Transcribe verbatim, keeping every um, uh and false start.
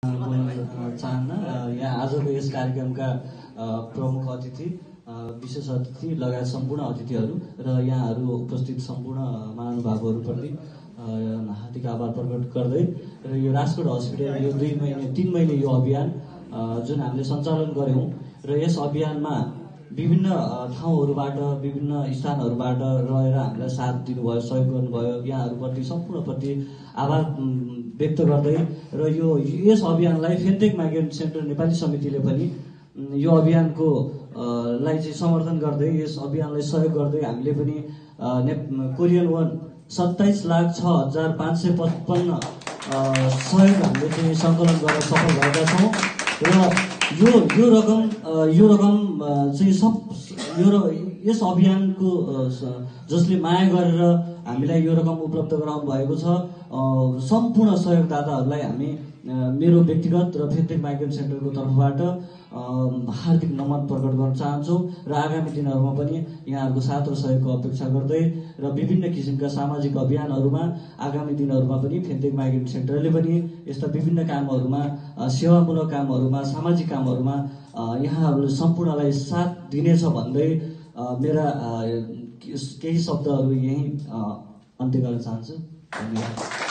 चाहन्न यहाँ आजको यस कार्यक्रमका प्रमुख अतिथि विशेष अतिथि लगायत सम्पूर्ण अतिथिहरू र यहाँहरू उपस्थित सम्पूर्ण महानुभावहरूप्रति हार्दिक आभार प्रकट गर्दै र यो राजकोट हस्पिटल यो दुई महिने तीन महिने यो अभियान जुन हामीले सञ्चालन गऱ्यौँ र यस अभियानमा विभिन्न ठाउँहरूबाट विभिन्न स्थानहरूबाट रहेर हामीलाई साथ दिनुभयो, सहयोग गर्नुभयो, यहाँहरूप्रति सम्पूर्णप्रति आभार व्यक्त गर्दै र यो यस अभियानलाई फेन्टेक माइग्रेन्ट सेन्टर नेपाली समितिले पनि यो अभियानको लाई चाहिँ समर्थन गर्दै यस अभियानलाई सहयोग गर्दै हामीले पनि कोरियन वन सत्ताइस लाख छ हजार पाँच सय पचपन्न सहयोग हामीले चाहिँ सङ्कलन गर्न सफल भएका छौँ र यो यो रकम यो रकम चाहिँ सब यो यस अभियानको जसले माया गरेर हामीलाई यो रकम उपलब्ध गराउनु भएको छ सम्पूर्ण सहयोगदाताहरूलाई हामी मेरो व्यक्तिगत र फेन्टेक माइग्रेन्ट सेन्टरको तर्फबाट हार्दिक नमन प्रकट गर्न चाहन्छौँ र आगामी दिनहरूमा पनि यहाँहरूको साथ र सहयोगको अपेक्षा गर्दै र विभिन्न किसिमका सामाजिक अभियानहरूमा आगामी दिनहरूमा पनि फेन्टेक माइग्रेन्ट सेन्टरले पनि यस्ता विभिन्न कामहरूमा सेवामूलक कामहरूमा सामाजिक कामहरूमा यहाँहरूले सम्पूर्णलाई साथ दिनेछ भन्दै मेरा केही शब्दहरू यहीँ अन्त्य गर्न चाहन्छु। धन्यवाद।